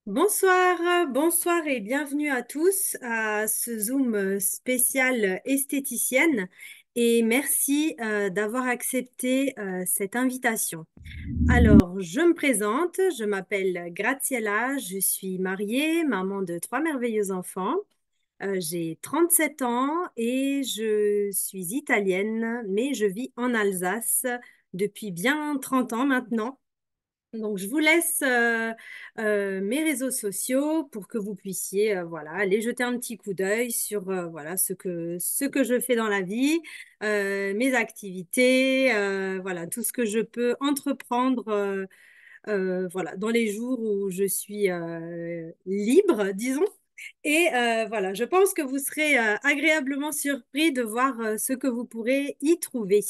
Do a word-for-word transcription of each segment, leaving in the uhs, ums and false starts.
Bonsoir, bonsoir et bienvenue à tous à ce Zoom euh, spécial esthéticienne et merci euh, d'avoir accepté euh, cette invitation. Alors, je me présente, je m'appelle Graziella, je suis mariée, maman de trois merveilleux enfants. Euh, j'ai trente-sept ans et je suis italienne, mais je vis en Alsace depuis bien trente ans maintenant. Donc, je vous laisse euh, euh, mes réseaux sociaux pour que vous puissiez euh, voilà, aller jeter un petit coup d'œil sur euh, voilà, ce que, ce que je fais dans la vie, euh, mes activités, euh, voilà, tout ce que je peux entreprendre euh, euh, voilà, dans les jours où je suis euh, libre, disons. Et euh, voilà, je pense que vous serez euh, agréablement surpris de voir euh, ce que vous pourrez y trouver.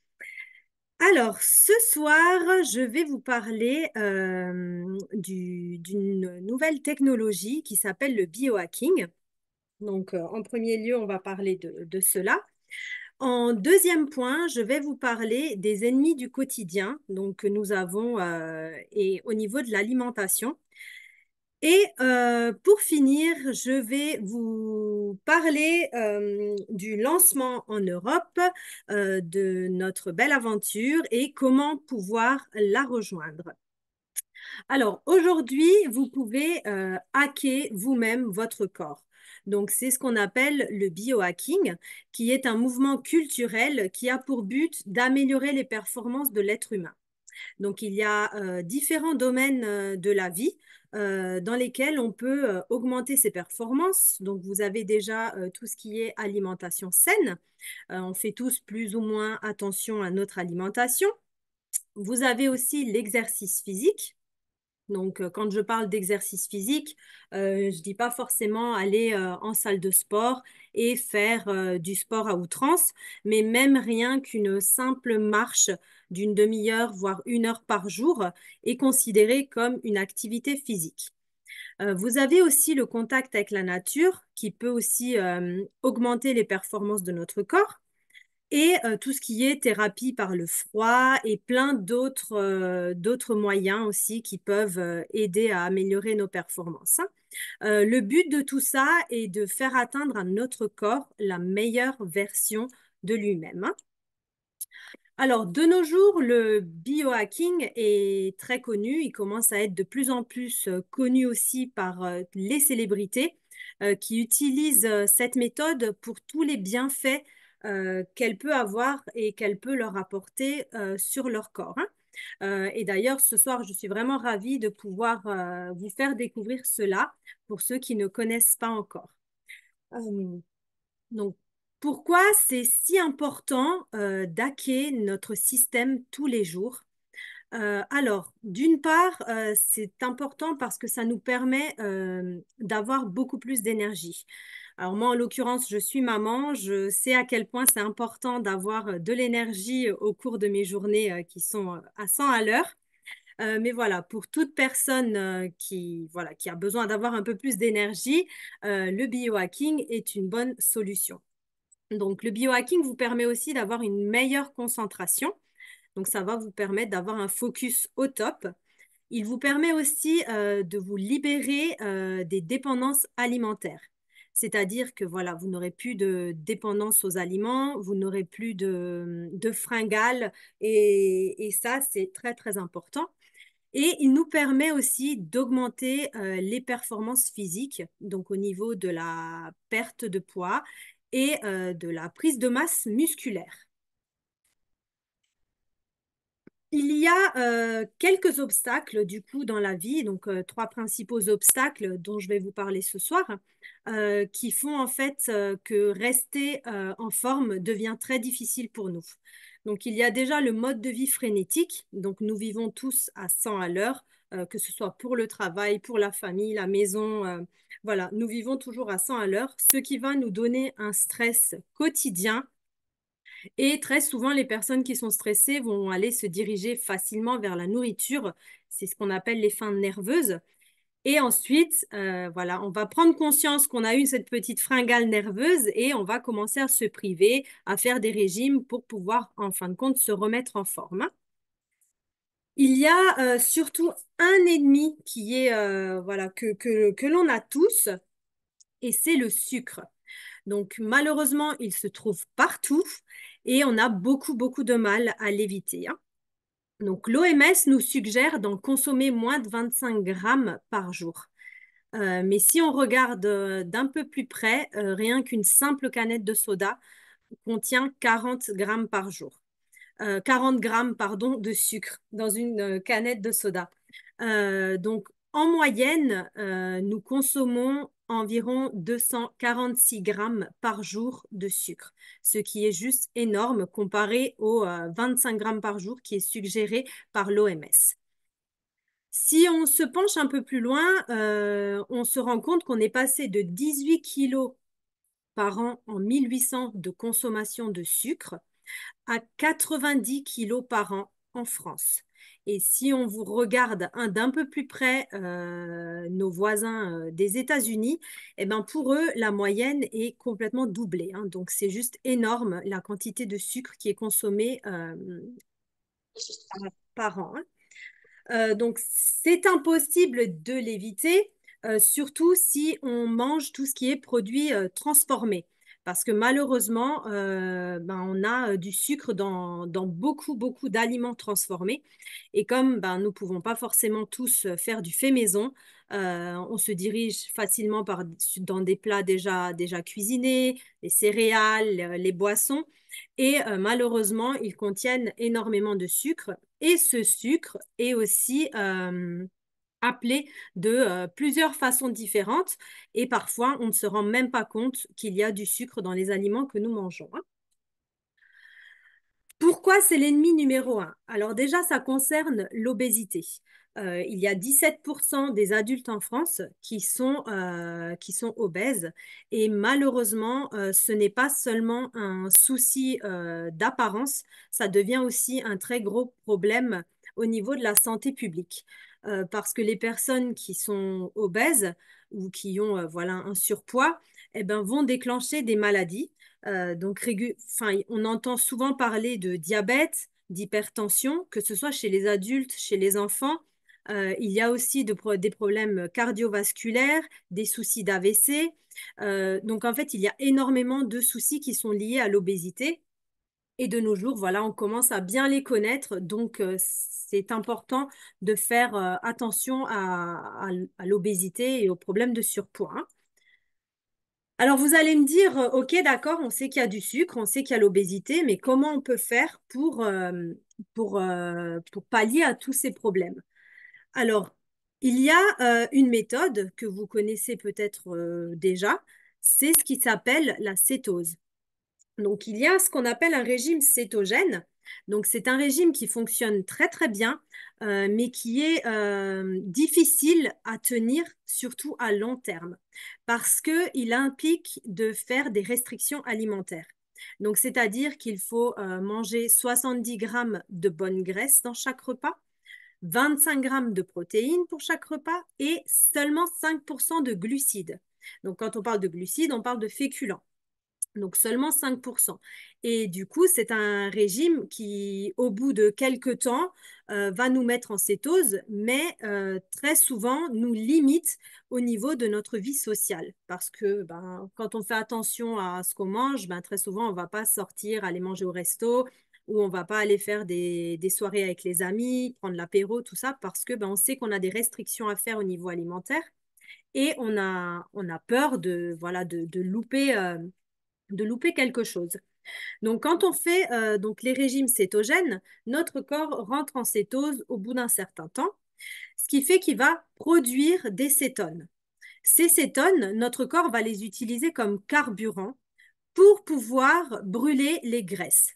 Alors, ce soir, je vais vous parler euh, du- d'une nouvelle technologie qui s'appelle le biohacking. Donc, euh, en premier lieu, on va parler de, de cela. En deuxième point, je vais vous parler des ennemis du quotidien, donc que nous avons euh, et au niveau de l'alimentation. Et euh, pour finir, je vais vous parler euh, du lancement en Europe euh, de notre belle aventure et comment pouvoir la rejoindre. Alors, aujourd'hui, vous pouvez euh, hacker vous-même votre corps. Donc, c'est ce qu'on appelle le biohacking, qui est un mouvement culturel qui a pour but d'améliorer les performances de l'être humain. Donc, il y a euh, différents domaines euh, de la vie euh, dans lesquels on peut euh, augmenter ses performances. Donc, vous avez déjà euh, tout ce qui est alimentation saine. Euh, on fait tous plus ou moins attention à notre alimentation. Vous avez aussi l'exercice physique. Donc, euh, quand je parle d'exercice physique, euh, je ne dis pas forcément aller euh, en salle de sport et faire euh, du sport à outrance, mais même rien qu'une simple marche d'une demi-heure, voire une heure par jour est considérée comme une activité physique. Euh, vous avez aussi le contact avec la nature qui peut aussi euh, augmenter les performances de notre corps et euh, tout ce qui est thérapie par le froid et plein d'autres euh, d'autres moyens aussi qui peuvent euh, aider à améliorer nos performances, hein. Euh, le but de tout ça est de faire atteindre à notre corps la meilleure version de lui-même, hein. Alors, de nos jours, le biohacking est très connu. Il commence à être de plus en plus euh, connu aussi par euh, les célébrités euh, qui utilisent euh, cette méthode pour tous les bienfaits euh, qu'elle peut avoir et qu'elle peut leur apporter euh, sur leur corps, hein. Euh, et d'ailleurs, ce soir, je suis vraiment ravie de pouvoir euh, vous faire découvrir cela pour ceux qui ne connaissent pas encore. Euh, donc, pourquoi c'est si important euh, d'hacker notre système tous les jours? Euh, alors, d'une part, euh, c'est important parce que ça nous permet euh, d'avoir beaucoup plus d'énergie. Alors moi, en l'occurrence, je suis maman, je sais à quel point c'est important d'avoir euh, de l'énergie au cours de mes journées euh, qui sont euh, à cent à l'heure. Euh, mais voilà, pour toute personne euh, qui, voilà, qui a besoin d'avoir un peu plus d'énergie, euh, le biohacking est une bonne solution. Donc, le biohacking vous permet aussi d'avoir une meilleure concentration. Donc, ça va vous permettre d'avoir un focus au top. Il vous permet aussi euh, de vous libérer euh, des dépendances alimentaires. C'est-à-dire que voilà, vous n'aurez plus de dépendance aux aliments, vous n'aurez plus de, de fringales et, et ça, c'est très, très important. Et il nous permet aussi d'augmenter euh, les performances physiques, donc au niveau de la perte de poids et euh, de la prise de masse musculaire. Il y a euh, quelques obstacles du coup dans la vie, donc euh, trois principaux obstacles dont je vais vous parler ce soir, euh, qui font en fait euh, que rester euh, en forme devient très difficile pour nous. Donc il y a déjà le mode de vie frénétique, donc nous vivons tous à cent à l'heure, euh, que ce soit pour le travail, pour la famille, la maison, euh, voilà, nous vivons toujours à cent à l'heure, ce qui va nous donner un stress quotidien et très souvent, les personnes qui sont stressées vont aller se diriger facilement vers la nourriture. C'est ce qu'on appelle les feintes nerveuses. Et ensuite, euh, voilà, on va prendre conscience qu'on a eu cette petite fringale nerveuse et on va commencer à se priver, à faire des régimes pour pouvoir, en fin de compte, se remettre en forme. Il y a euh, surtout un ennemi qui est, euh, voilà, que, que, que l'on a tous, et c'est le sucre. Donc, malheureusement, il se trouve partout et on a beaucoup, beaucoup de mal à l'éviter, hein. Donc, l'O M S nous suggère d'en consommer moins de vingt-cinq grammes par jour. Euh, mais si on regarde euh, d'un peu plus près, euh, rien qu'une simple canette de soda contient quarante grammes par jour. Euh, quarante grammes, pardon, de sucre dans une euh, canette de soda. Euh, donc, en moyenne, euh, nous consommons environ deux cent quarante-six grammes par jour de sucre, ce qui est juste énorme comparé aux euh, vingt-cinq grammes par jour qui est suggéré par l'O M S. Si on se penche un peu plus loin, euh, on se rend compte qu'on est passé de dix-huit kilos par an en mille huit cents de consommation de sucre à quatre-vingt-dix kilos par an en France. Et si on vous regarde un d'un peu plus près, euh, nos voisins euh, des États-Unis, eh ben pour eux, la moyenne est complètement doublée, hein. Donc, c'est juste énorme la quantité de sucre qui est consommée euh, par an, hein. Euh, donc, c'est impossible de l'éviter, euh, surtout si on mange tout ce qui est produit euh, transformé. Parce que malheureusement, euh, ben, on a euh, du sucre dans, dans beaucoup, beaucoup d'aliments transformés. Et comme ben, nous ne pouvons pas forcément tous euh, faire du fait maison, euh, on se dirige facilement par, dans des plats déjà, déjà cuisinés, les céréales, euh, les boissons. Et euh, malheureusement, ils contiennent énormément de sucre. Et ce sucre est aussi euh, appelé de euh, plusieurs façons différentes. Et parfois, on ne se rend même pas compte qu'il y a du sucre dans les aliments que nous mangeons, hein. Pourquoi c'est l'ennemi numéro un? Alors déjà, ça concerne l'obésité. Euh, il y a dix-sept pour cent des adultes en France qui sont, euh, qui sont obèses et malheureusement, euh, ce n'est pas seulement un souci euh, d'apparence, ça devient aussi un très gros problème au niveau de la santé publique. Euh, parce que les personnes qui sont obèses ou qui ont euh, voilà, un surpoids, eh ben, vont déclencher des maladies. Euh, donc, régu- enfin, on entend souvent parler de diabète, d'hypertension, que ce soit chez les adultes, chez les enfants. Euh, il y a aussi de pro- des problèmes cardiovasculaires, des soucis d'A V C. Euh, donc, en fait, il y a énormément de soucis qui sont liés à l'obésité. Et de nos jours, voilà, on commence à bien les connaître. Donc, euh, c'est important de faire euh, attention à, à- à l'obésité et aux problèmes de surpoids, hein. Alors, vous allez me dire, euh, OK, d'accord, on sait qu'il y a du sucre, on sait qu'il y a l'obésité, mais comment on peut faire pour, euh, pour, euh, pour pallier à tous ces problèmes? Alors, il y a euh, une méthode que vous connaissez peut-être euh, déjà, c'est ce qui s'appelle la cétose. Donc, il y a ce qu'on appelle un régime cétogène. Donc, c'est un régime qui fonctionne très, très bien, euh, mais qui est euh, difficile à tenir, surtout à long terme, parce qu'il implique de faire des restrictions alimentaires. Donc, c'est-à-dire qu'il faut euh, manger soixante-dix grammes de bonne graisse dans chaque repas, vingt-cinq grammes de protéines pour chaque repas et seulement cinq pour cent de glucides. Donc, quand on parle de glucides, on parle de féculents. Donc seulement cinq pour cent. Et du coup, c'est un régime qui, au bout de quelques temps, euh, va nous mettre en cétose, mais euh, très souvent nous limite au niveau de notre vie sociale. Parce que ben, quand on fait attention à ce qu'on mange, ben, très souvent, on ne va pas sortir, aller manger au resto, ou on ne va pas aller faire des, des soirées avec les amis, prendre l'apéro, tout ça, parce que ben, on sait qu'on a des restrictions à faire au niveau alimentaire et on a, on a peur de, voilà, de, de louper. Euh, de louper quelque chose. Donc, quand on fait euh, donc les régimes cétogènes, notre corps rentre en cétose au bout d'un certain temps, ce qui fait qu'il va produire des cétones. Ces cétones, notre corps va les utiliser comme carburant pour pouvoir brûler les graisses.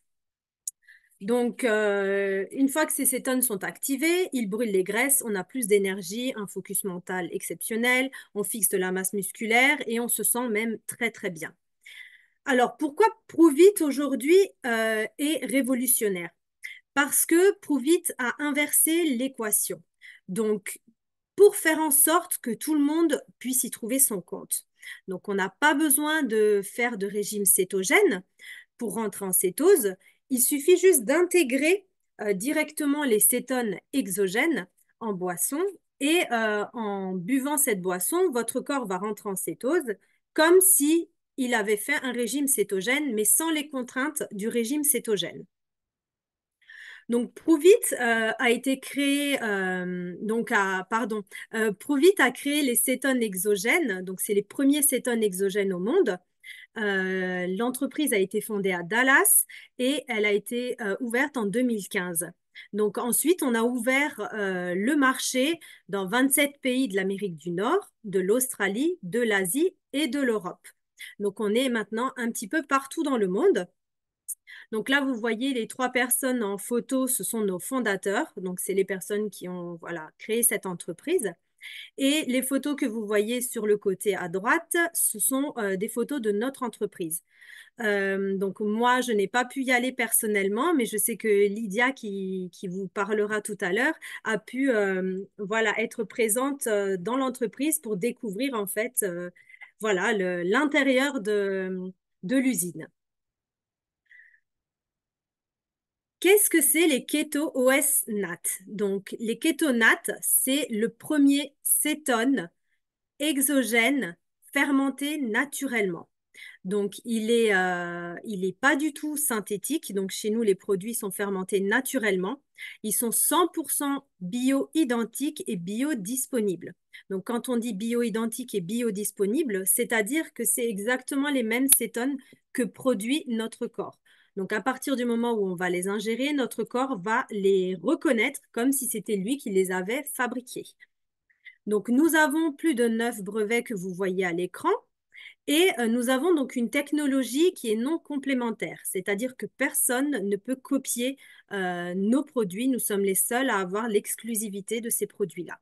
Donc, euh, une fois que ces cétones sont activées, ils brûlent les graisses, on a plus d'énergie, un focus mental exceptionnel, on fixe de la masse musculaire et on se sent même très, très bien. Alors, pourquoi Prouvit aujourd'hui euh, est révolutionnaire? Parce que Prouvit a inversé l'équation. Donc, pour faire en sorte que tout le monde puisse y trouver son compte. Donc, on n'a pas besoin de faire de régime cétogène pour rentrer en cétose. Il suffit juste d'intégrer euh, directement les cétones exogènes en boisson et euh, en buvant cette boisson, votre corps va rentrer en cétose comme si il avait fait un régime cétogène, mais sans les contraintes du régime cétogène. Donc, Pruvit euh, a été créé, euh, donc à, pardon, euh, Pruvit a créé les cétones exogènes, donc c'est les premiers cétones exogènes au monde. Euh, l'entreprise a été fondée à Dallas et elle a été euh, ouverte en deux mille quinze. Donc ensuite, on a ouvert euh, le marché dans vingt-sept pays de l'Amérique du Nord, de l'Australie, de l'Asie et de l'Europe. Donc on est maintenant un petit peu partout dans le monde. Donc là, vous voyez les trois personnes en photo, ce sont nos fondateurs. Donc c'est les personnes qui ont voilà, créé cette entreprise. Et les photos que vous voyez sur le côté à droite, ce sont euh, des photos de notre entreprise. Euh, donc moi, je n'ai pas pu y aller personnellement, mais je sais que Lydia, qui, qui vous parlera tout à l'heure, a pu euh, voilà, être présente euh, dans l'entreprise pour découvrir en fait euh, voilà, le- l'intérieur de, de l'usine. Qu'est-ce que c'est les Keto O S N A T? Donc, les Keto N A T, c'est le premier cétone exogène fermenté naturellement. Donc, il est, euh, il est pas du tout synthétique. Donc, chez nous, les produits sont fermentés naturellement. Ils sont cent pour cent bio-identiques et biodisponibles. Donc, quand on dit bio-identique et biodisponible, c'est-à-dire que c'est exactement les mêmes cétones que produit notre corps. Donc, à partir du moment où on va les ingérer, notre corps va les reconnaître comme si c'était lui qui les avait fabriqués. Donc, nous avons plus de neuf brevets que vous voyez à l'écran. Et euh, nous avons donc une technologie qui est non complémentaire, c'est-à-dire que personne ne peut copier euh, nos produits. Nous sommes les seuls à avoir l'exclusivité de ces produits-là.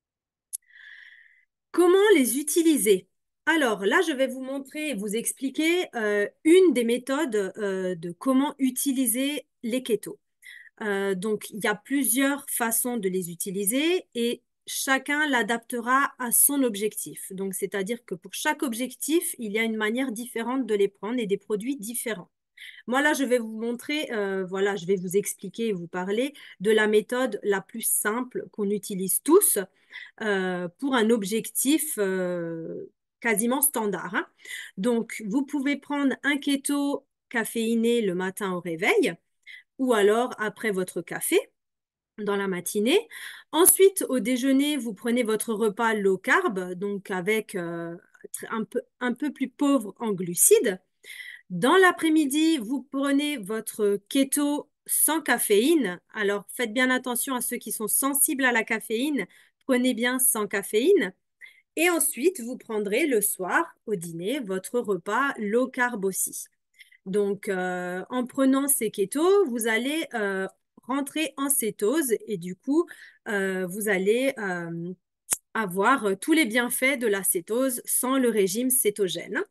Comment les utiliser? Alors là, je vais vous montrer et vous expliquer euh, une des méthodes euh, de comment utiliser les ketos. Euh, donc, il y a plusieurs façons de les utiliser et chacun l'adaptera à son objectif. Donc, c'est-à-dire que pour chaque objectif, il y a une manière différente de les prendre et des produits différents. Moi, là, je vais vous montrer, euh, voilà, je vais vous expliquer et vous parler de la méthode la plus simple qu'on utilise tous euh, pour un objectif euh, quasiment standard, hein. Donc, vous pouvez prendre un keto caféiné le matin au réveil ou alors après votre café dans la matinée. Ensuite, au déjeuner, vous prenez votre repas low carb, donc avec euh, un peu, un peu plus pauvre en glucides. Dans l'après-midi, vous prenez votre keto sans caféine. Alors, faites bien attention à ceux qui sont sensibles à la caféine. Prenez bien sans caféine. Et ensuite, vous prendrez le soir, au dîner, votre repas low carb aussi. Donc, euh, en prenant ces kétos, vous allez euh, rentrer en cétose et du coup, euh, vous allez euh, avoir tous les bienfaits de la cétose sans le régime cétogène.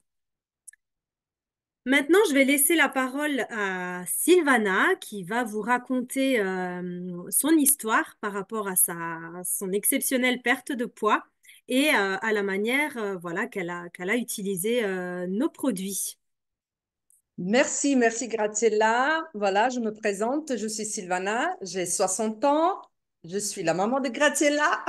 Maintenant, je vais laisser la parole à Sylvana qui va vous raconter euh, son histoire par rapport à sa, son exceptionnelle perte de poids et euh, à la manière euh, voilà, qu'elle a, qu'elle a utilisé euh, nos produits. Merci, merci Graziella. Voilà, je me présente, je suis Sylvana, j'ai soixante ans, je suis la maman de Graziella.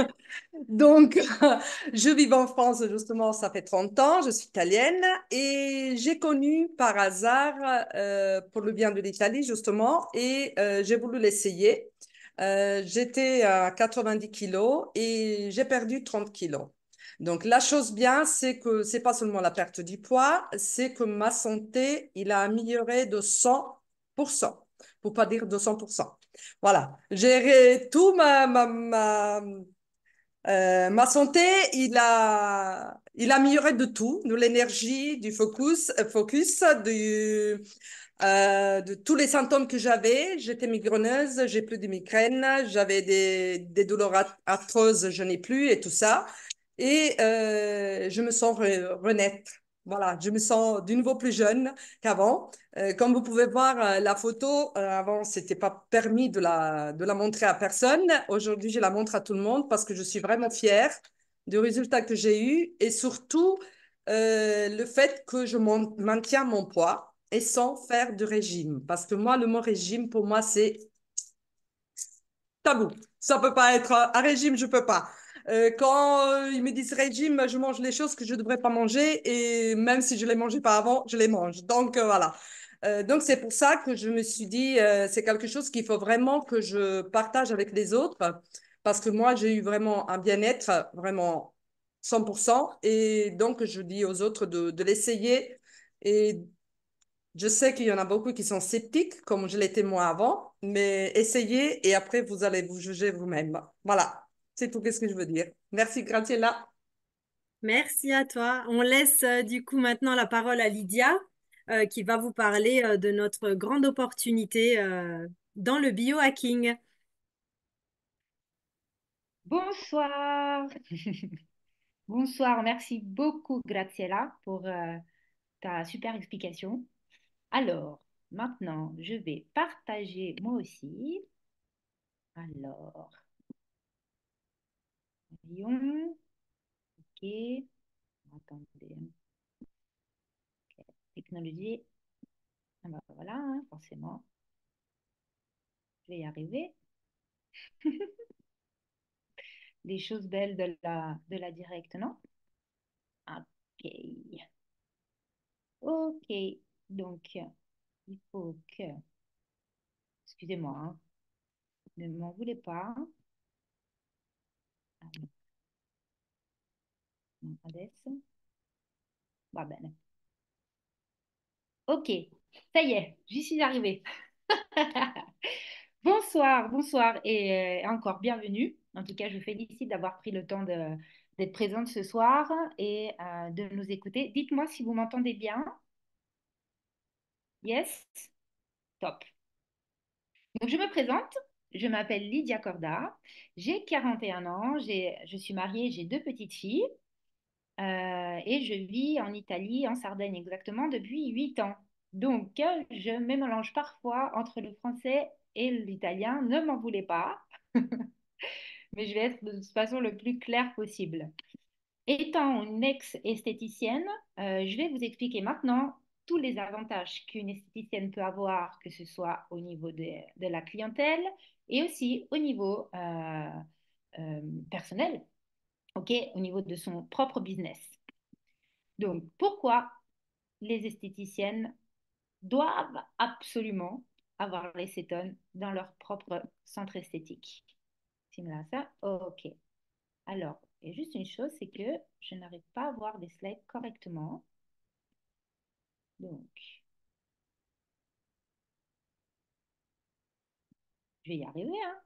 Donc, je vis en France justement, ça fait trente ans, je suis italienne et j'ai connu par hasard, euh, pour le bien de l'Italie justement, et euh, j'ai voulu l'essayer. Euh, j'étais à quatre-vingt-dix kilos et j'ai perdu trente kilos. Donc, la chose bien, c'est que c'est pas seulement la perte du poids, c'est que ma santé, il a amélioré de cent pour cent, pour pas dire deux cents pour cent. Voilà, j'ai tout ma, ma, ma, euh, ma santé, il a, il a amélioré de tout, de l'énergie, du focus, euh, focus, du, euh, de tous les symptômes que j'avais. J'étais migraineuse, j'ai plus de migraines, j'avais des, des douleurs atroces, je n'ai plus et tout ça. Et euh, je me sens re renaître. Voilà, je me sens de nouveau plus jeune qu'avant. Euh, comme vous pouvez voir, euh, la photo, euh, avant, c'était pas permis de la, de la montrer à personne. Aujourd'hui, je la montre à tout le monde parce que je suis vraiment fière du résultat que j'ai eu et surtout euh, le fait que je maintiens mon poids et sans faire de régime. Parce que moi, le mot régime, pour moi, c'est tabou. Ça peut pas être un régime, je peux pas. Euh, quand euh, ils me disent régime, je mange les choses que je ne devrais pas manger et même si je les mangeais pas avant, je les mange. Donc euh, voilà. Euh, donc c'est pour ça que je me suis dit, euh, c'est quelque chose qu'il faut vraiment que je partage avec les autres parce que moi j'ai eu vraiment un bien-être vraiment cent pour cent et donc je dis aux autres de, de l'essayer et je sais qu'il y en a beaucoup qui sont sceptiques, comme je l'étais moi avant, mais essayez et après vous allez vous juger vous-même. Voilà, c'est tout ce que je veux dire. Merci, Graciela. Merci à toi. On laisse euh, du coup maintenant la parole à Lydia, euh, qui va vous parler euh, de notre grande opportunité euh, dans le biohacking. Bonsoir. Bonsoir. Merci beaucoup, Graziella, pour euh, ta super explication. Alors, maintenant, je vais partager moi aussi. Alors, voyons. OK. Attendez. Technologie. Ah bah voilà, hein, forcément. Je vais y arriver. Les choses belles de la, de la directe, non? OK. OK. Donc, il faut que... Excusez-moi, hein, ne m'en voulez pas. Allora, adesso va bene. Ok, ça y est, j'y suis arrivée. Bonsoir, bonsoir et euh, encore bienvenue. En tout cas, je vous félicite d'avoir pris le temps de- d'être présente ce soir et euh, de nous écouter. Dites-moi si vous m'entendez bien. Yes? Top. Donc, je me présente. Je m'appelle Lydia Corda. J'ai quarante et un ans. J'ai, je suis mariée. J'ai deux petites filles. Euh, et je vis en Italie, en Sardaigne exactement, depuis huit ans. Donc, euh, je me mélange parfois entre le français et l'italien. Ne m'en voulez pas, mais je vais être de toute façon le plus clair possible. Étant une ex-esthéticienne, euh, je vais vous expliquer maintenant tous les avantages qu'une esthéticienne peut avoir, que ce soit au niveau de, de la clientèle et aussi au niveau euh, euh, personnel, ok, au niveau de son propre business. Donc, pourquoi les esthéticiennes doivent absolument avoir les cétones dans leur propre centre esthétique? Simula ça? Ok. Alors, il y a juste une chose, c'est que je n'arrive pas à voir des slides correctement. Donc, je vais y arriver, hein.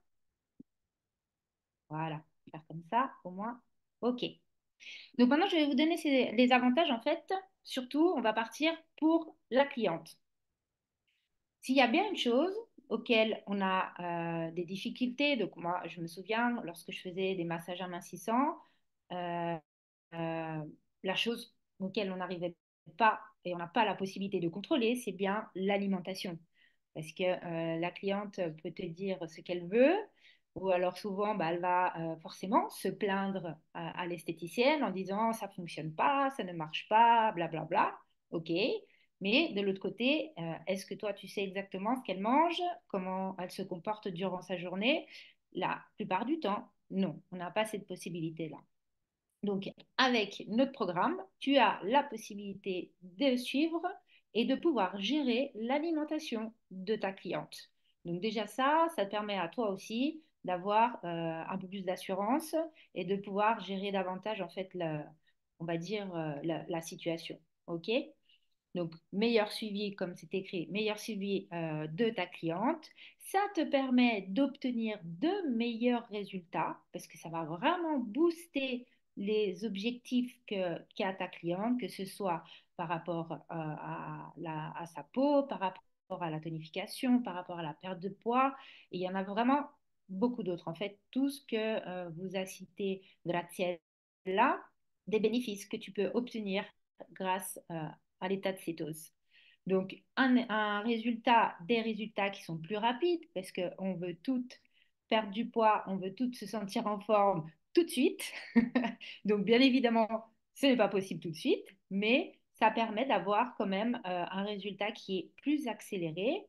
Voilà. Faire comme ça, au moins. Ok. Donc maintenant, je vais vous donner ces- les avantages, en fait. Surtout, on va partir pour la cliente. S'il y a bien une chose auquel on a euh, des difficultés, donc moi je me souviens lorsque je faisais des massages amincissants, euh, euh, la chose auquel on n'arrivait pas et on n'a pas la possibilité de contrôler, c'est bien l'alimentation. Parce que euh, la cliente peut te dire ce qu'elle veut, ou alors souvent bah, elle va euh, forcément se plaindre à, à l'esthéticienne en disant ça ne fonctionne pas, ça ne marche pas, blablabla. Ok, mais de l'autre côté, euh, est-ce que toi, tu sais exactement ce qu'elle mange, comment elle se comporte durant sa journée? La plupart du temps, non, on n'a pas cette possibilité-là. Donc, avec notre programme, tu as la possibilité de suivre et de pouvoir gérer l'alimentation de ta cliente. Donc déjà ça, ça te permet à toi aussi d'avoir euh, un peu plus d'assurance et de pouvoir gérer davantage, en fait, le- on va dire, euh, la, la situation. OK? Donc, meilleur suivi, comme c'est écrit, meilleur suivi euh, de ta cliente. Ça te permet d'obtenir de meilleurs résultats parce que ça va vraiment booster les objectifs que, qu'a ta cliente, que ce soit par rapport euh, à, la- à sa peau, par rapport à la tonification, par rapport à la perte de poids. Et il y en a vraiment beaucoup d'autres. En fait, tout ce que euh, vous a cité Graziella, des bénéfices que tu peux obtenir grâce euh, à l'état de cétose. Donc, un, un résultat, des résultats qui sont plus rapides parce qu'on veut toutes perdre du poids, on veut toutes se sentir en forme tout de suite. Donc, bien évidemment, ce n'est pas possible tout de suite, mais ça permet d'avoir quand même euh, un résultat qui est plus accéléré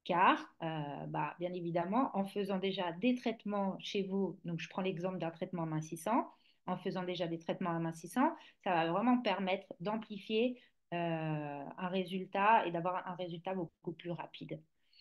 car, euh, bah, bien évidemment, en faisant déjà des traitements chez vous, donc je prends l'exemple d'un traitement amincissant, en faisant déjà des traitements amincissants, ça va vraiment permettre d'amplifier euh, un résultat et d'avoir un résultat beaucoup plus rapide.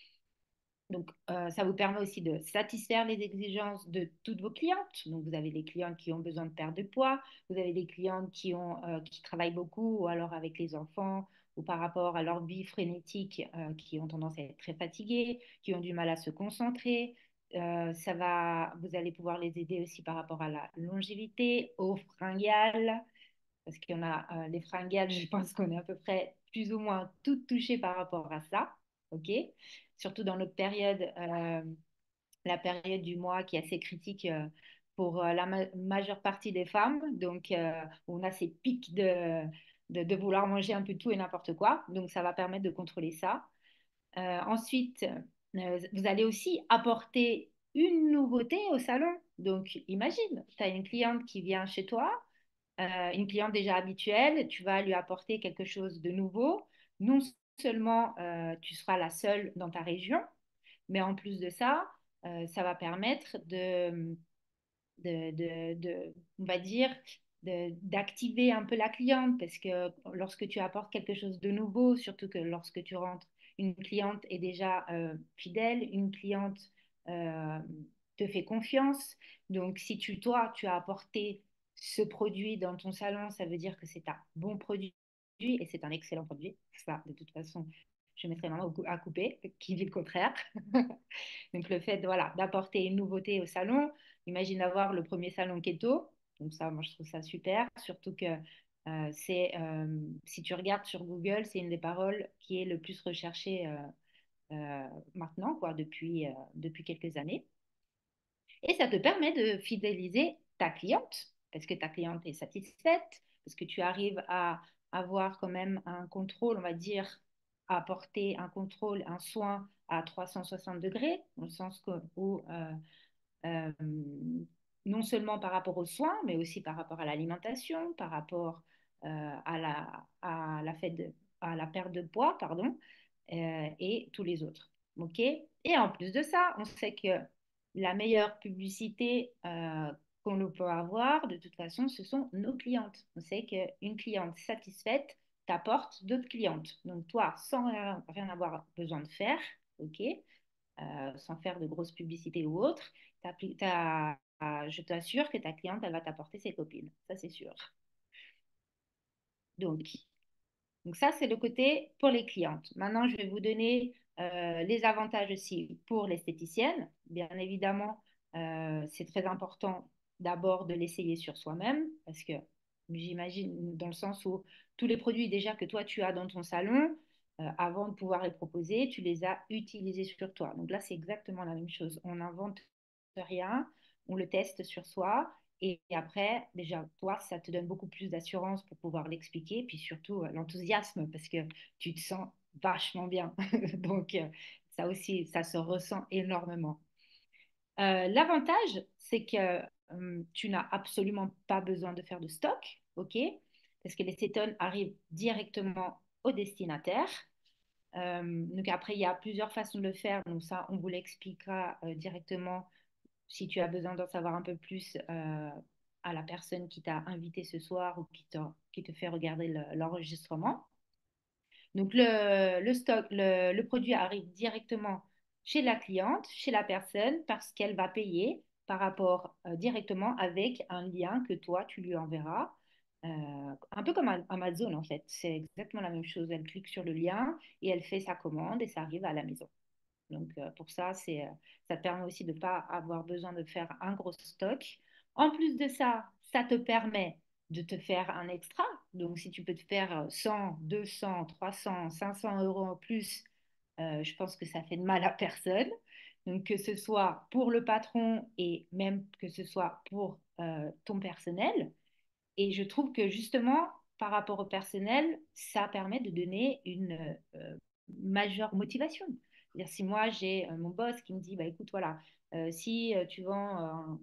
Donc, euh, ça vous permet aussi de satisfaire les exigences de toutes vos clientes. Donc, vous avez des clientes qui ont besoin de perdre de poids, vous avez des clientes qui, ont, euh, qui travaillent beaucoup, ou alors avec les enfants, ou par rapport à leur vie frénétique, euh, qui ont tendance à être très fatiguées, qui ont du mal à se concentrer. Euh, ça va, vous allez pouvoir les aider aussi par rapport à la longévité, aux fringales, parce qu'il y en a euh, les fringales, je pense qu'on est à peu près plus ou moins toutes touchées par rapport à ça, ok? Surtout dans notre période, euh, la période du mois qui est assez critique euh, pour euh, la ma majeure partie des femmes, donc euh, on a ces pics de, de, de vouloir manger un peu tout et n'importe quoi, donc ça va permettre de contrôler ça. Euh, ensuite, euh, vous allez aussi apporter une nouveauté au salon. Donc, imagine, tu as une cliente qui vient chez toi, euh, une cliente déjà habituelle, tu vas lui apporter quelque chose de nouveau. Non seulement euh, tu seras la seule dans ta région, mais en plus de ça, euh, ça va permettre de, de, de, de, on va dire, de- d'activer un peu la cliente parce que lorsque tu apportes quelque chose de nouveau, surtout que lorsque tu rentres, une cliente est déjà euh, fidèle, une cliente euh, te fait confiance. Donc, si tu, toi, tu as apporté ce produit dans ton salon, ça veut dire que c'est un bon produit et c'est un excellent produit. Ça, de toute façon, je mettrai ma main à couper, qui dit le contraire. Donc, le fait voilà, d'apporter une nouveauté au salon, imagine avoir le premier salon keto. Donc, ça, moi, je trouve ça super. Surtout que euh, c'est, euh, si tu regardes sur Google, c'est une des paroles qui est le plus recherchée euh, euh, maintenant, quoi, depuis, euh, depuis quelques années. Et ça te permet de fidéliser ta cliente parce que ta cliente est satisfaite, parce que tu arrives à avoir quand même un contrôle, on va dire, à apporter un contrôle, un soin à trois cent soixante degrés, dans le sens que, où euh, euh, non seulement par rapport aux soins, mais aussi par rapport à l'alimentation, par rapport euh, à, la, à, la fait de- à la perte de poids, pardon, euh, et tous les autres. OK? Et en plus de ça, on sait que la meilleure publicité euh, qu'on peut avoir, de toute façon, ce sont nos clientes. On sait qu'une cliente satisfaite t'apporte d'autres clientes. Donc toi, sans rien, rien avoir besoin de faire, OK? Euh, sans faire de grosses publicités ou autres, t'as, t'as, je t'assure que ta cliente, elle va t'apporter ses copines. Ça, c'est sûr. Donc, donc ça, c'est le côté pour les clientes. Maintenant, je vais vous donner euh, les avantages aussi pour l'esthéticienne. Bien évidemment, euh, c'est très important d'abord de l'essayer sur soi-même parce que j'imagine dans le sens où tous les produits déjà que toi tu as dans ton salon, euh, avant de pouvoir les proposer, tu les as utilisés sur toi. Donc là, c'est exactement la même chose. On n'invente rien, on le teste sur soi et après, déjà, toi, ça te donne beaucoup plus d'assurance pour pouvoir l'expliquer, puis surtout euh, l'enthousiasme, parce que tu te sens vachement bien. Donc, euh, ça aussi, ça se ressent énormément. Euh, l'avantage, c'est que euh, tu n'as absolument pas besoin de faire de stock, OK? Parce que les cétones arrivent directement au destinataire. Euh, donc après, il y a plusieurs façons de le faire. Donc ça, on vous l'expliquera euh, directement si tu as besoin d'en savoir un peu plus euh, à la personne qui t'a invité ce soir ou qui, qui te fait regarder le- l'enregistrement. Donc, le, le stock, le, le produit arrive directement chez la cliente, chez la personne, parce qu'elle va payer par rapport euh, directement avec un lien que toi, tu lui enverras. Euh, un peu comme Amazon, en fait. C'est exactement la même chose. Elle clique sur le lien et elle fait sa commande et ça arrive à la maison. Donc, euh, pour ça, c'est, euh, ça te permet aussi de ne pas avoir besoin de faire un gros stock. En plus de ça, ça te permet de te faire un extra. Donc, si tu peux te faire euh, cent, deux cents, trois cents, cinq cents euros en plus, euh, je pense que ça fait de mal à personne. Donc, que ce soit pour le patron et même que ce soit pour euh, ton personnel. Et je trouve que justement, par rapport au personnel, ça permet de donner une euh, majeure motivation. C'est-à-dire, si moi, j'ai euh, mon boss qui me dit, bah, écoute, voilà, euh, si euh, tu vends un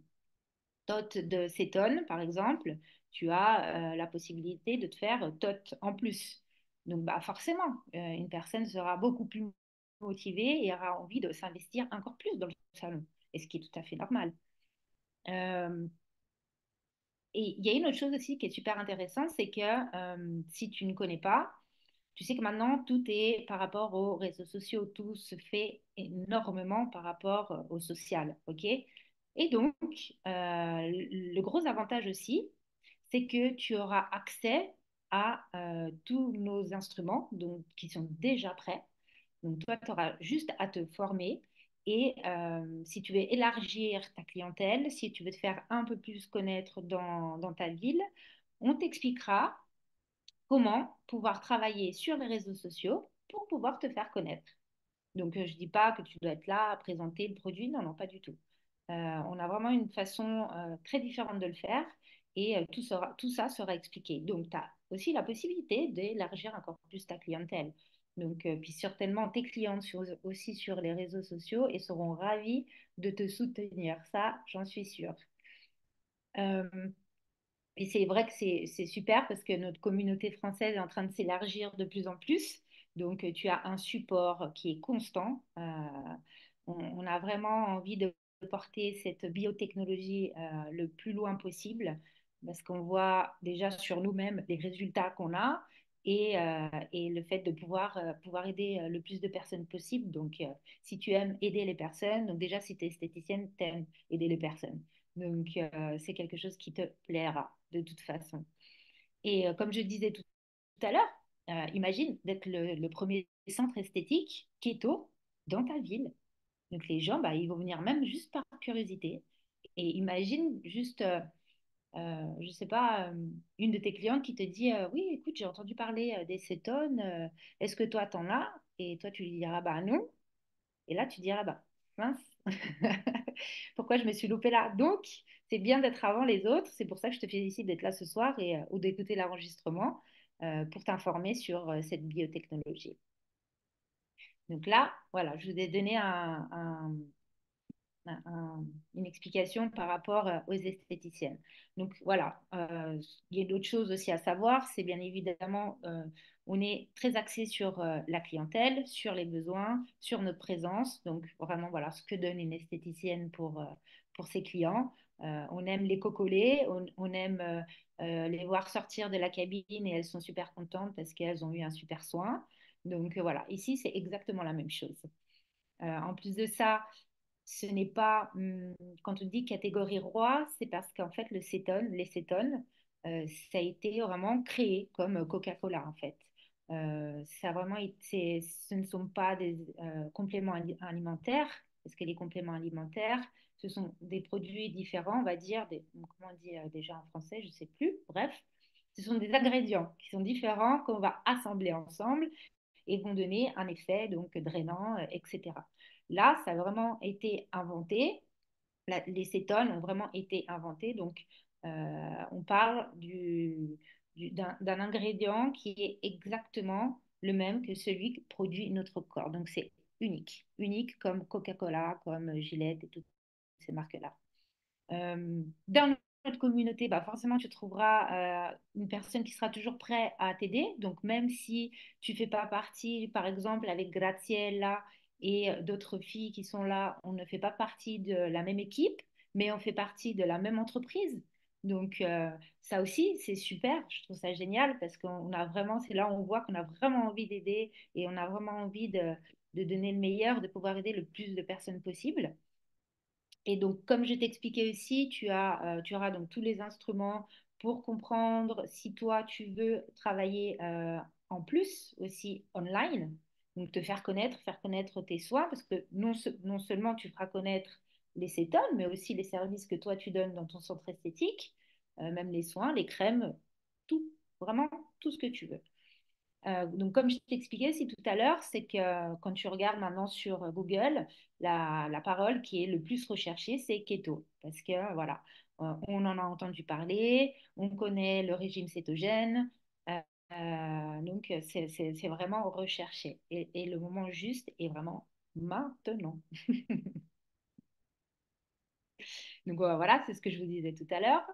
tot de cétone, par exemple, tu as euh, la possibilité de te faire tot en plus. Donc, bah, forcément, euh, une personne sera beaucoup plus motivé et aura envie de s'investir encore plus dans le salon, et ce qui est tout à fait normal. Euh, et il y a une autre chose aussi qui est super intéressante, c'est que euh, si tu ne connais pas, tu sais que maintenant, tout est par rapport aux réseaux sociaux, tout se fait énormément par rapport euh, au social, ok? Et donc, euh, le gros avantage aussi, c'est que tu auras accès à euh, tous nos instruments donc, qui sont déjà prêts. Donc, toi, tu auras juste à te former. Et euh, si tu veux élargir ta clientèle, si tu veux te faire un peu plus connaître dans, dans ta ville, on t'expliquera comment pouvoir travailler sur les réseaux sociaux pour pouvoir te faire connaître. Donc, euh, je ne dis pas que tu dois être là à présenter le produit, non, non, pas du tout. Euh, on a vraiment une façon euh, très différente de le faire et euh, tout, sera, tout ça sera expliqué. Donc, tu as aussi la possibilité d'élargir encore plus ta clientèle. Donc, euh, puis certainement, tes clientes sur, aussi sur les réseaux sociaux et seront ravis de te soutenir. Ça, j'en suis sûre. Euh, et c'est vrai que c'est c'est super parce que notre communauté française est en train de s'élargir de plus en plus. Donc, euh, tu as un support qui est constant. Euh, on, on a vraiment envie de porter cette biotechnologie euh, le plus loin possible parce qu'on voit déjà sur nous-mêmes les résultats qu'on a et, euh, et le fait de pouvoir, euh, pouvoir aider euh, le plus de personnes possible. Donc, euh, si tu aimes aider les personnes, donc déjà, si tu es esthéticienne, tu aimes aider les personnes. Donc, euh, c'est quelque chose qui te plaira de toute façon. Et euh, comme je disais tout, tout à l'heure, euh, imagine d'être le, le premier centre esthétique keto dans ta ville. Donc, les gens, bah, ils vont venir même juste par curiosité. Et imagine juste, euh, euh, je ne sais pas, euh, une de tes clientes qui te dit euh, oui, écoute, j'ai entendu parler euh, des cétones, euh, est-ce que toi, t'en as? Et toi, tu lui diras bah non. Et là, tu diras, bah, mince, pourquoi je me suis loupée là? Donc, c'est bien d'être avant les autres. C'est pour ça que je te félicite d'être là ce soir et, euh, ou d'écouter l'enregistrement euh, pour t'informer sur euh, cette biotechnologie. Donc là, voilà, je vous ai donné un, un- un- une explication par rapport euh, aux esthéticiennes. Donc voilà, euh, il y a d'autres choses aussi à savoir, c'est bien évidemment, euh, on est très axé sur euh, la clientèle, sur les besoins, sur notre présence. Donc vraiment, voilà, ce que donne une esthéticienne pour, euh, pour ses clients. Euh, on aime les cocoler, on, on aime euh, euh, les voir sortir de la cabine et elles sont super contentes parce qu'elles ont eu un super soin. Donc euh, voilà, ici, c'est exactement la même chose. Euh, en plus de ça, ce n'est pas, hum, quand on dit catégorie roi, c'est parce qu'en fait, le cétone, les cétones, euh, ça a été vraiment créé comme Coca-Cola, en fait. Euh, ça a vraiment été, ce ne sont pas des euh, compléments ali- alimentaires, parce que les compléments alimentaires, ce sont des produits différents, on va dire, des, comment on dit euh, déjà en français, je ne sais plus, bref, ce sont des ingrédients qui sont différents qu'on va assembler ensemble et vont donner un effet donc drainant, euh, et cetera. Là, ça a vraiment été inventé. La- les cétones ont vraiment été inventés. Donc, euh, on parle du, du- d'un, d'un ingrédient qui est exactement le même que celui que produit notre corps. Donc, c'est unique. Unique comme Coca-Cola, comme Gillette et toutes ces marques-là. Euh, dans notre communauté, bah forcément, tu trouveras euh, une personne qui sera toujours prête à t'aider. Donc, même si tu ne fais pas partie, par exemple, avec Graziella et euh, d'autres filles qui sont là, on ne fait pas partie de la même équipe, mais on fait partie de la même entreprise. Donc, euh, ça aussi, c'est super. Je trouve ça génial parce qu'on a vraiment, c'est là où on voit qu'on a vraiment envie d'aider et on a vraiment envie de, de donner le meilleur, de pouvoir aider le plus de personnes possible. Et donc, comme je t'expliquais aussi, tu as, euh, tu auras donc tous les instruments pour comprendre si toi, tu veux travailler euh, en plus aussi online, donc te faire connaître, faire connaître tes soins, parce que non, se- non seulement tu feras connaître les cétones, mais aussi les services que toi, tu donnes dans ton centre esthétique, euh, même les soins, les crèmes, tout, vraiment tout ce que tu veux. Euh, donc, comme je t'expliquais aussi tout à l'heure, c'est que euh, quand tu regardes maintenant sur euh, Google, la, la parole qui est le plus recherchée, c'est keto. Parce que, euh, voilà, euh, on en a entendu parler, on connaît le régime cétogène. euh, euh, donc, euh, c'est c'est- c'est vraiment recherché. Et, et le moment juste est vraiment maintenant. Donc, euh, voilà, c'est ce que je vous disais tout à l'heure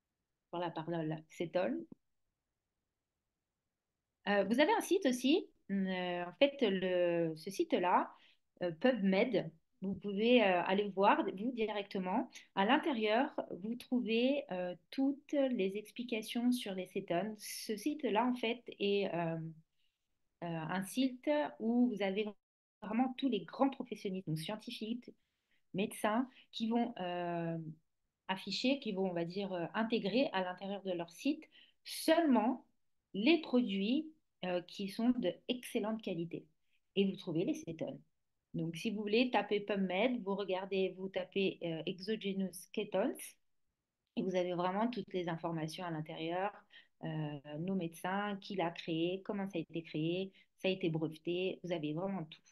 pour la parole cétol. Euh, vous avez un site aussi, euh, en fait, le, ce site-là, euh, PubMed, vous pouvez euh, aller voir, vous directement. À l'intérieur, vous trouvez euh, toutes les explications sur les cétones. Ce site-là, en fait, est euh, euh, un site où vous avez vraiment tous les grands professionnels, donc scientifiques, médecins, qui vont euh, afficher, qui vont, on va dire, euh, intégrer à l'intérieur de leur site seulement les produits euh, qui sont de excellente qualité. Et vous trouvez les cétones. Donc, si vous voulez taper PubMed, vous regardez, vous tapez euh, exogenous ketones et vous avez vraiment toutes les informations à l'intérieur, euh, nos médecins, qui l'a créé, comment ça a été créé, ça a été breveté, vous avez vraiment tout.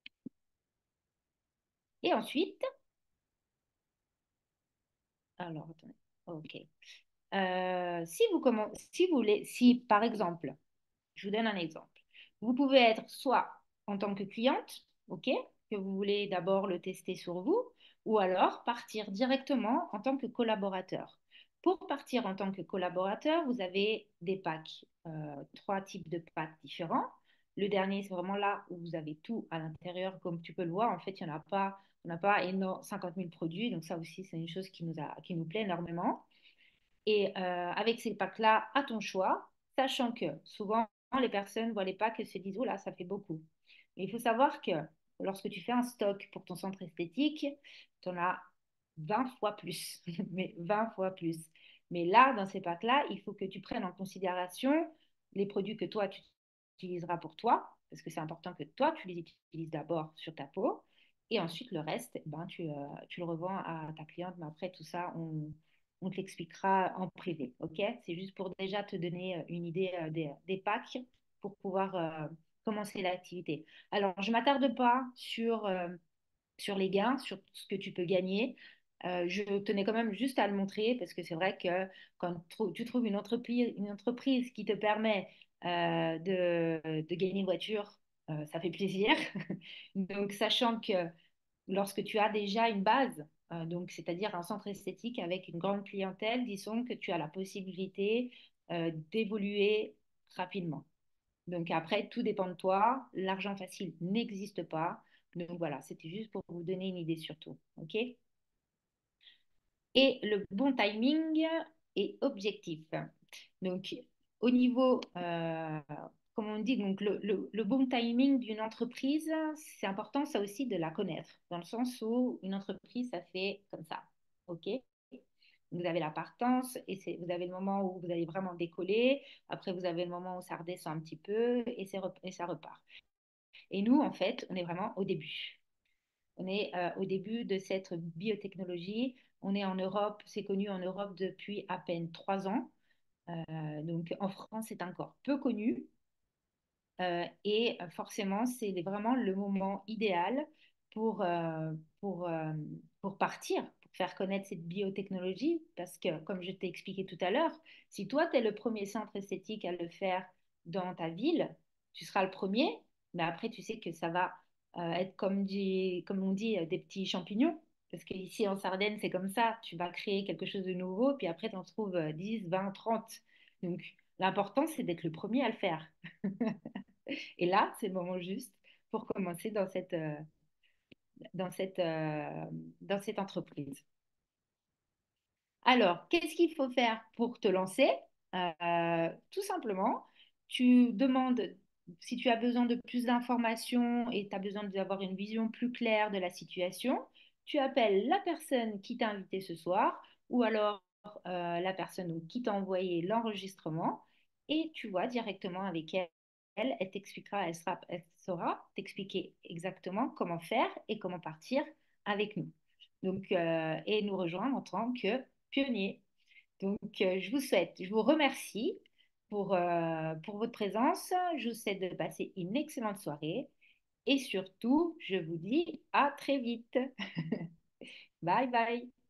Et ensuite, alors, attendez, ok. Euh, si vous commen- si vous voulez, si par exemple, je vous donne un exemple, vous pouvez être soit en tant que cliente, ok, que vous voulez d'abord le tester sur vous, ou alors partir directement en tant que collaborateur. Pour partir en tant que collaborateur, vous avez des packs, euh, trois types de packs différents. Le dernier, c'est vraiment là où vous avez tout à l'intérieur, comme tu peux le voir. En fait, il n'y en a pas, on n'a pas éno- cinquante mille produits, donc ça aussi, c'est une chose qui nous a, qui nous plaît énormément. Et euh, avec ces packs-là, à ton choix, sachant que souvent, les personnes voient les packs et se disent, oh là, ça fait beaucoup. Mais il faut savoir que lorsque tu fais un stock pour ton centre esthétique, tu en as vingt fois plus, mais vingt fois plus. Mais là, dans ces packs-là, il faut que tu prennes en considération les produits que toi, tu utiliseras pour toi, parce que c'est important que toi, tu les utilises d'abord sur ta peau, et ensuite le reste, ben, tu, euh, tu le revends à ta cliente, mais après, tout ça, on, on te l'expliquera en privé, ok? C'est juste pour déjà te donner euh, une idée euh, des, des packs pour pouvoir euh, commencer l'activité. Alors, je ne m'attarde pas sur, euh, sur les gains, sur ce que tu peux gagner. Euh, je tenais quand même juste à le montrer parce que c'est vrai que quand tu trouves une entreprise, une entreprise qui te permet euh, de, de gagner une voiture, euh, ça fait plaisir. Donc, sachant que lorsque tu as déjà une base, euh, donc c'est-à-dire un centre esthétique avec une grande clientèle, disons que tu as la possibilité euh, d'évoluer rapidement. Donc après, tout dépend de toi. L'argent facile n'existe pas. Donc voilà, c'était juste pour vous donner une idée surtout. OK? Et le bon timing est objectif. Donc, au niveau, euh, comme on dit, donc le, le- le bon timing d'une entreprise, c'est important ça aussi de la connaître, dans le sens où une entreprise, ça fait comme ça. OK? Vous avez la partance et c'est, vous avez le moment où vous allez vraiment décoller. Après, vous avez le moment où ça redescend un petit peu et, c'est rep- et ça repart. Et nous, en fait, on est vraiment au début. On est euh, au début de cette biotechnologie. On est en Europe, c'est connu en Europe depuis à peine trois ans. Euh, donc en France, c'est encore peu connu. Euh, et forcément, c'est vraiment le moment idéal pour, euh, pour, euh, pour partir, pour faire connaître cette biotechnologie. Parce que, comme je t'ai expliqué tout à l'heure, si toi, tu es le premier centre esthétique à le faire dans ta ville, tu seras le premier. Mais après, tu sais que ça va euh, être comme, dit, comme on dit, euh, des petits champignons. Parce qu'ici en Sardaigne, c'est comme ça. Tu vas créer quelque chose de nouveau, puis après, tu en trouves euh, dix, vingt, trente. Donc, l'important, c'est d'être le premier à le faire. Et là, c'est le moment juste pour commencer dans cette, euh, dans cette, euh, dans cette entreprise. Alors, qu'est-ce qu'il faut faire pour te lancer? Euh, tout simplement, tu demandes si tu as besoin de plus d'informations et tu as besoin d'avoir une vision plus claire de la situation, tu appelles la personne qui t'a invité ce soir ou alors euh, la personne qui t'a envoyé l'enregistrement et tu vois directement avec elle. Elle, elle t'expliquera, elle sera, elle saura t'expliquer exactement comment faire et comment partir avec nous. Donc, euh, et nous rejoindre en tant que pionniers. Donc, euh, je vous souhaite, je vous remercie pour, euh, pour votre présence. Je vous souhaite de passer une excellente soirée et surtout, je vous dis à très vite. Bye bye.